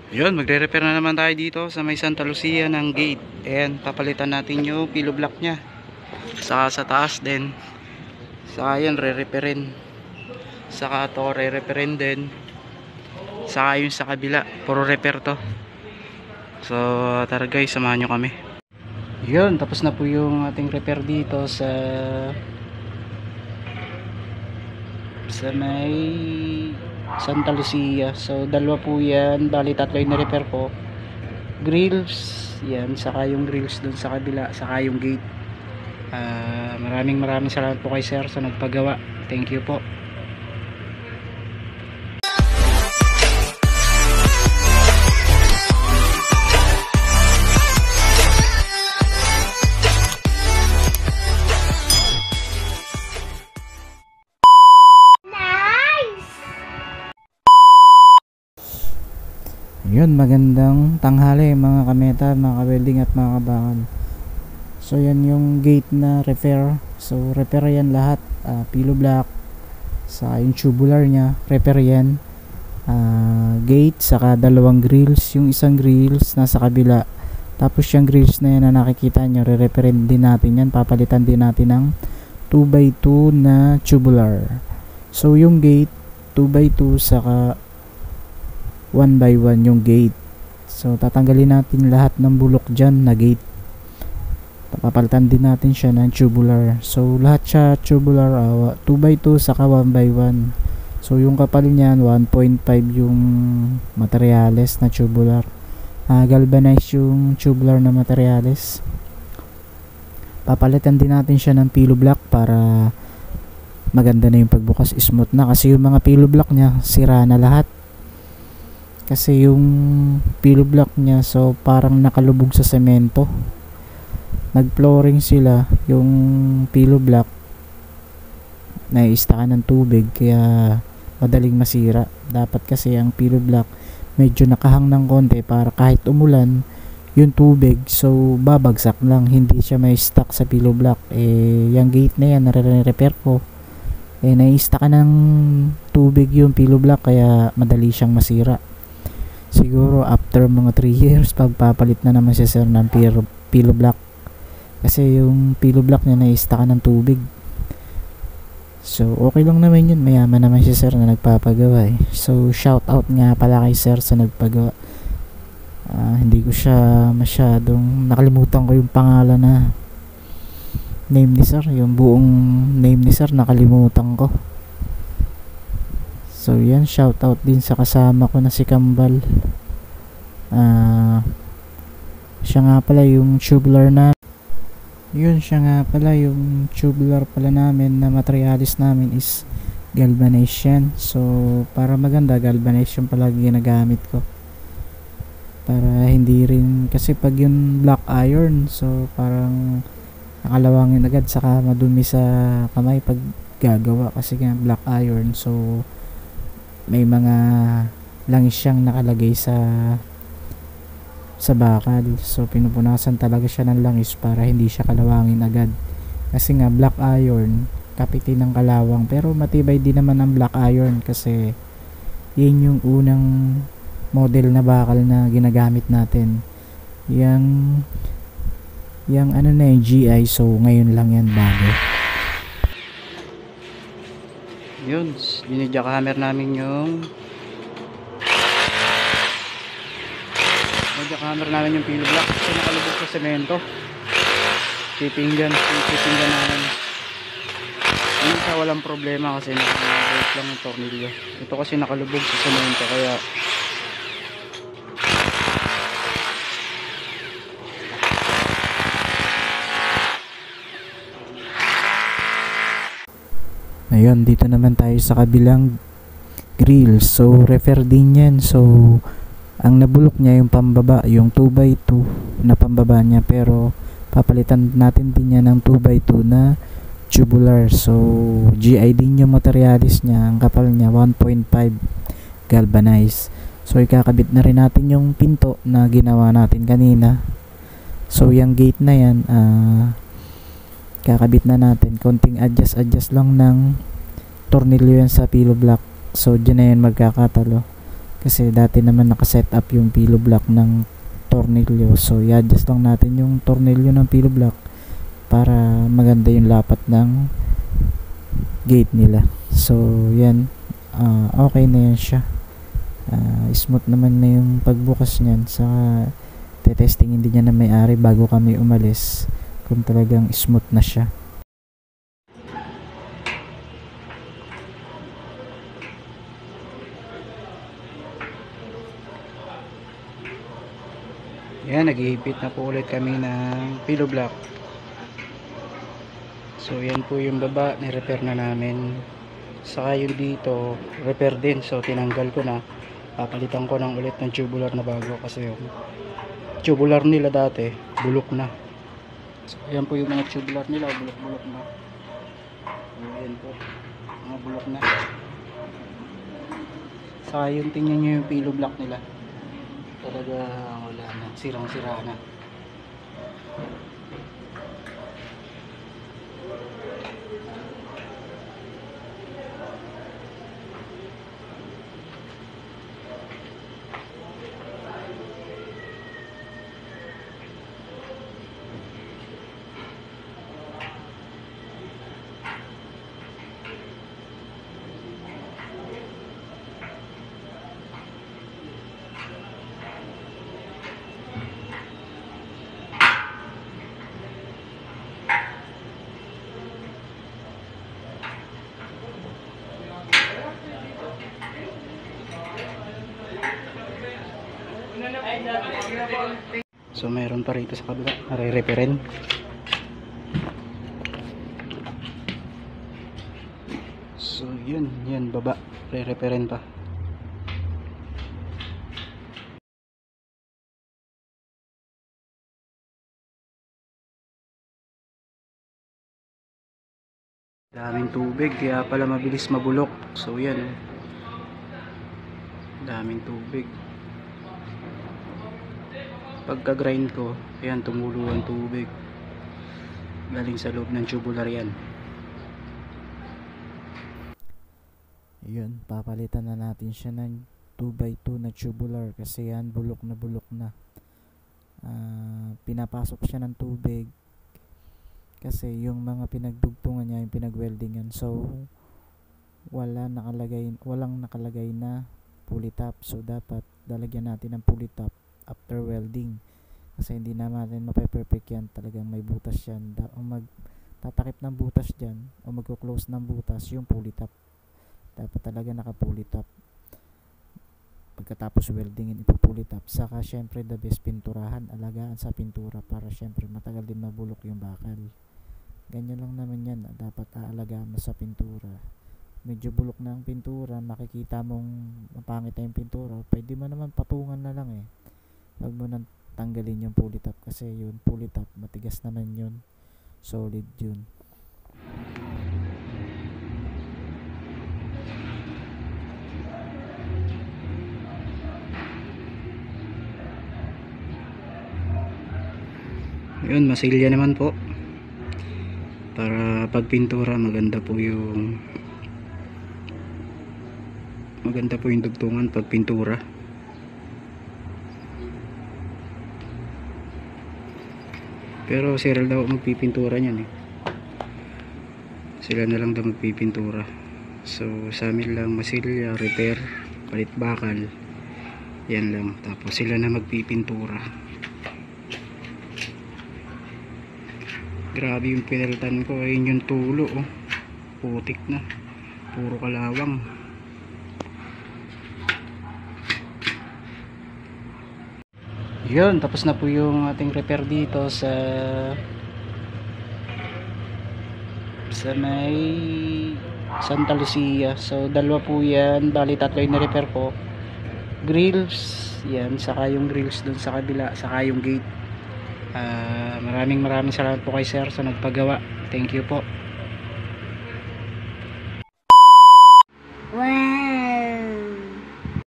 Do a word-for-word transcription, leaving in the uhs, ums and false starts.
Yun, magre-repair na naman tayo dito sa may Santa Lucia ng gate. Ayan, papalitan natin yung pilo block nya. Saka sa taas din. Saka yan, re-repairin. Saka to, re-repairin din. Saka yung sa kabila, puro repair to. So, tara guys, samahan nyo kami. Yun, tapos na po yung ating repair dito sa sa may Santa Lucia. So dalawa po yan, bali tatlo yung na-repair ko. Grills, yan, saka yung grills dun sa kabila, saka yung gate. uh, Maraming maraming salamat po kay sir sa nagpagawa. Thank you po. Yun, magandang tanghali mga kameta, mga kawelding at mga kabakan. So yan yung gate na repair. So repair yan lahat, uh, pilo block, sa yung tubular nya repair yan, uh, gate, saka dalawang grills. Yung isang grills nasa kabila, tapos yung grills na yan na nakikita nyo, re-repairin din natin yan, papalitan din natin ng two by two na tubular. So yung gate two by two, saka one by one yung gate. So tatanggalin natin lahat ng bulok dyan na gate, papalitan din natin siya ng tubular. So lahat siya tubular, uh, two by two saka one by one. So yung kapal niyan one point five yung materyales na tubular, uh, galvanize yung tubular na materyales. Papalitan din natin siya ng pilo block para maganda na yung pagbukas, smooth na, kasi yung mga pilo block niya sira na lahat. Kasi yung pilo block niya, so parang nakalubog sa semento. Nag-flooring sila, yung pilo block naiistakan ng tubig, kaya madaling masira. Dapat kasi ang pilo block medyo nakahang ng konti para kahit umulan yung tubig, so babagsak lang, hindi siya may stuck sa pilo block. Eh yung gate na yan nare-repair ko, eh naiistakan ng tubig yung pilo block, kaya madali siyang masira. Siguro after mga three years pagpapalit na naman siya sir ng pilo, pilo block, kasi yung pilo block niya na-stuck ng tubig. So okay lang naman yun, mayaman naman siya sir na nagpapagawa eh. So shout out nga pala kay sir sa nagpagawa. uh, Hindi ko siya masyadong, nakalimutan ko yung pangalan na name ni sir, yung buong name ni sir nakalimutan ko. So yan, shout out din sa kasama ko na si Kambal. Uh, siya nga pala yung tubular na yun, siya nga pala yung tubular pala namin na materialis namin is galvanization. So para maganda, galvanization pala ginagamit ko, para hindi rin, kasi pag yung black iron, so parang nakalawangin agad, saka madumi sa kamay pag gagawa, kasi nga black iron, so may mga langis siyang nakalagay sa sa bakal. So pinupunasan talaga siya ng langis para hindi siya kalawangin agad, kasi nga black iron kapitin ng kalawang, pero matibay din naman ang black iron, kasi yun yung unang model na bakal na ginagamit natin. Yang yang ano na yung G I, so ngayon lang yan bago. Yun, dinidya-hammer namin yung dinidya-hammer namin yung pilo block, kasi nakalubog sa semento. Pipinggan, pipinggan namin. Yung isa walang problema kasi naka-break lang yung tornilyo. Ito kasi nakalubog sa semento, kaya ayun, dito naman tayo sa kabilang grill. So repair din yan. So ang nabulok niya yung pambaba, yung two by two na pambaba niya, pero papalitan natin din yan ng two by two na tubular. So G I din yung materialis niya, ang kapal niya one point five galvanized. So ikakabit na rin natin yung pinto na ginawa natin kanina. So yung gate na yan, ah uh, kakabit na natin, konting adjust adjust lang ng tornilyo yan sa pilo block. So dyan na yan magkakatalo, Kasi dati naman nakaset up yung pillow block ng tornilyo. So i-adjust lang natin yung tornilyo ng pillow block para maganda yung lapat ng gate nila. So yan, uh, okay na yan siya. Uh, smooth naman na yung pagbukas niyan. Saka tetestingin din niya na may-ari bago kami umalis kung talagang smooth na siya. Yan, nag-iipit na po ulit kami ng pillow block. So yan po yung baba, ni-repair na namin. Saka yung dito, repair din. So tinanggal ko na. Papalitan ko ng ulit ng tubular na bago kasi yung tubular nila dati, bulok na. So yan po yung mga tubular nila, bulok-bulok na. So yan po, mga bulok na. Saka yung tingnan nyo yung pillow block nila. Talaga wala na, sirang-sira na. So mayroon pa rito sa kabila, nare-repair. So yun, yan baba, re-repair pa. Daming tubig kaya pala mabilis mabulok. So yan, daming tubig. Pagka grind ko, ayan, tumulo ang tubig galing sa loob ng tubular yan. Yun, papalitan na natin siya ng two by two na tubular kasi yan bulok na bulok na. Uh, pinapasok siya ng tubig kasi yung mga pinagdugtungan niya, yung pinagweldingan, so wala nakalagay, walang nakalagay na pulley top. So dapat lalagyan natin ng pulley top after welding kasi hindi na natin mape-perfect yan, talagang may butas yan. Ang magtatakip ng butas dyan o magko-close ng butas yung pulley top, dapat talaga naka pulley top. Pagkatapos weldingin, ipo-pulley top. Saka syempre the best, pinturahan, alagaan sa pintura para syempre matagal din mabulok yung bakal. Ganyan lang naman yan, dapat aalagaan mo sa pintura. Medyo bulok na ang pintura, makikita mong mapangit na yung pintura, pwede mo naman patungan na lang eh. Wag mo nang tanggalin yung pulley top kasi yun, pulley top matigas naman yun, solid yun. Yun, masilya naman po para pagpintura maganda po yung maganda po yung dugtungan pagpintura. Pero sila daw magpipintura niyan eh. Sila na lang daw magpipintura. So sa amin lang masilya, repair, palit bakal. Yan lang. Tapos sila na magpipintura. Grabe yung pinalitan ko. Ayun yung tulo oh. Putik na. Puro kalawang. Yun, tapos na po yung ating repair dito sa sa may Santa Lucia. So dalawa po yan, bali tatlo yung na-repair ko. Grills, yan, saka yung grills dun sa kabila, saka yung gate. Uh, maraming maraming salamat po kay sir sa nagpagawa. Thank you po.